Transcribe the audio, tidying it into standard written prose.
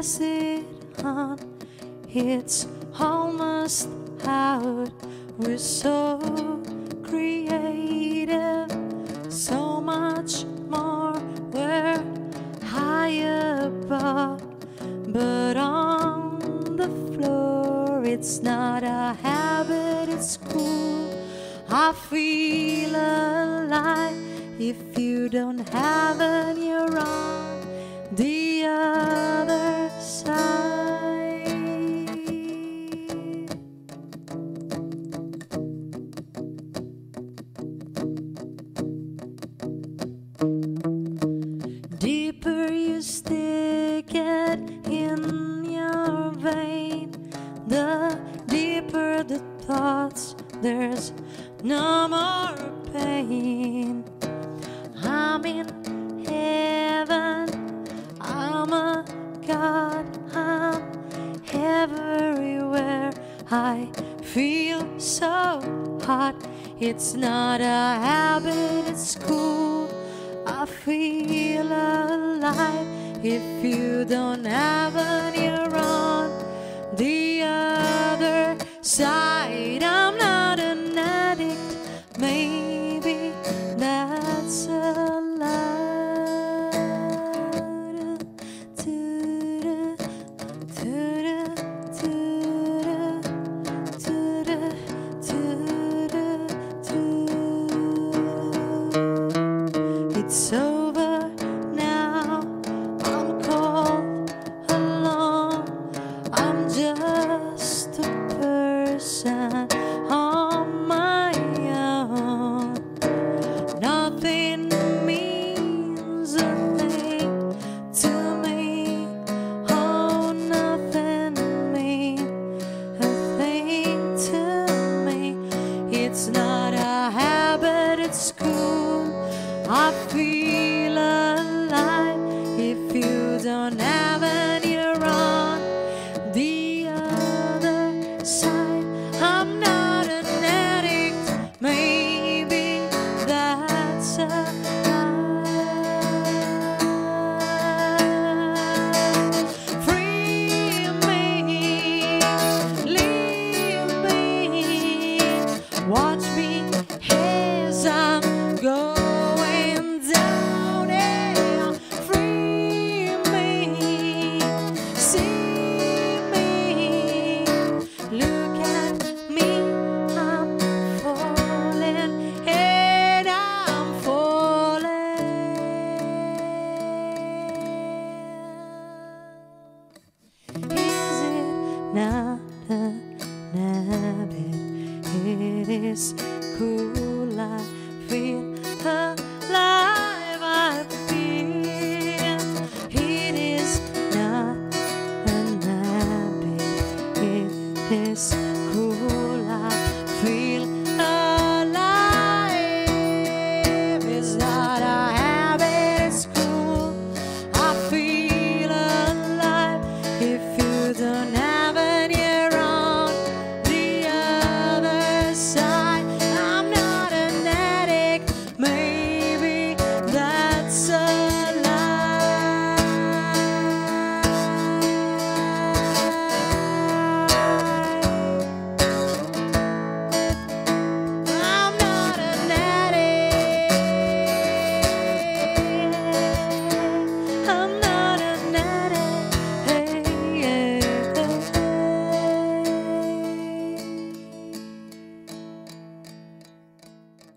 is it on? It's almost out. We're so creative, so much more. We're high above, but on the floor, it's not a habit, it's cool. I feel alive. If you don't have it, you're on the other side. Deeper you stick it in your vein, the deeper the thoughts, there's no more pain. I'm in heaven, I'm a God, I'm everywhere. I feel so hot, it's not a habit, it's cool. I feel alive. If you don't have it, you're on the other side. I'm not an addict, maybe that's allowed. It's over now, I'm cold alone, I'm just a person on my own. Nothing means a thing to me, oh, nothing means a thing to me. It's not a habit, it's cool. I feel alive. If you don't have it, you're on the other side. I'm not an addict, maybe that's a lie. Free me, leave me, watch me as I'm going. Now